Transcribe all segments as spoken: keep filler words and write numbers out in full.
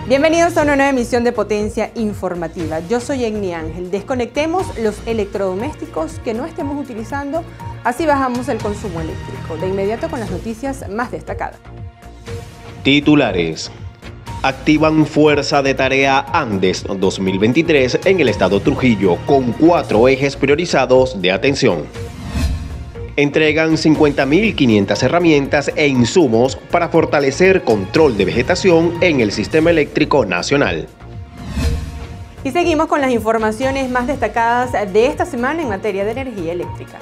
Bienvenidos a una nueva emisión de Potencia Informativa. Yo soy Egni Ángel. Desconectemos los electrodomésticos que no estemos utilizando, así bajamos el consumo eléctrico. De inmediato con las noticias más destacadas. Titulares. Activan Fuerza de Tarea Andes dos mil veintitrés en el estado Trujillo con cuatro ejes priorizados de atención. Entregan cincuenta mil quinientas herramientas e insumos para fortalecer control de vegetación en el sistema eléctrico nacional. Y seguimos con las informaciones más destacadas de esta semana en materia de energía eléctrica.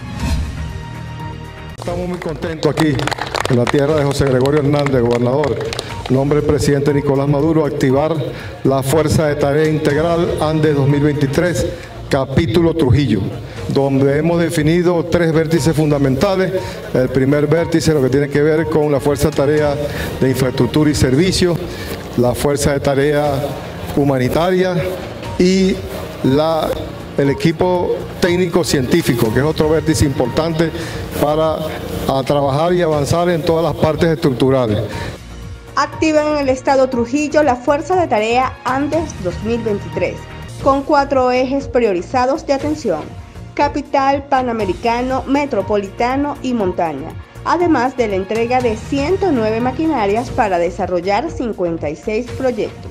Estamos muy contentos aquí en la tierra de José Gregorio Hernández, gobernador, en nombre del presidente Nicolás Maduro, activar la Fuerza de Tarea Integral Andes dos mil veintitrés, capítulo Trujillo, donde hemos definido tres vértices fundamentales. El primer vértice, lo que tiene que ver con la Fuerza de Tarea de Infraestructura y Servicios, la Fuerza de Tarea Humanitaria y la, el equipo técnico-científico, que es otro vértice importante para a trabajar y avanzar en todas las partes estructurales. Activan en el estado Trujillo la Fuerza de Tarea Andes dos mil veintitrés, con cuatro ejes priorizados de atención: capital, panamericano, metropolitano y montaña, además de la entrega de ciento nueve maquinarias para desarrollar cincuenta y seis proyectos.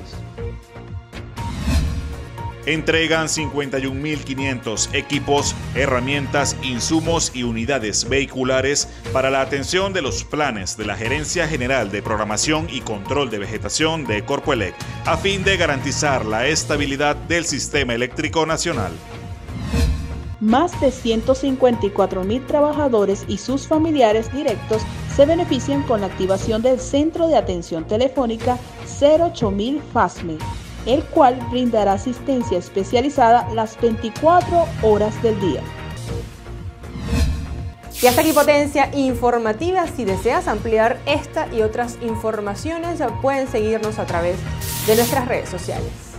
Entregan cincuenta y un mil quinientos equipos, herramientas, insumos y unidades vehiculares para la atención de los planes de la Gerencia General de Programación y Control de Vegetación de Corpoelec, a fin de garantizar la estabilidad del sistema eléctrico nacional. Más de ciento cincuenta y cuatro mil trabajadores y sus familiares directos se benefician con la activación del Centro de Atención Telefónica cero ocho mil FASME, el cual brindará asistencia especializada las veinticuatro horas del día. Y hasta aquí Potencia Informativa. Si deseas ampliar esta y otras informaciones, pueden seguirnos a través de nuestras redes sociales.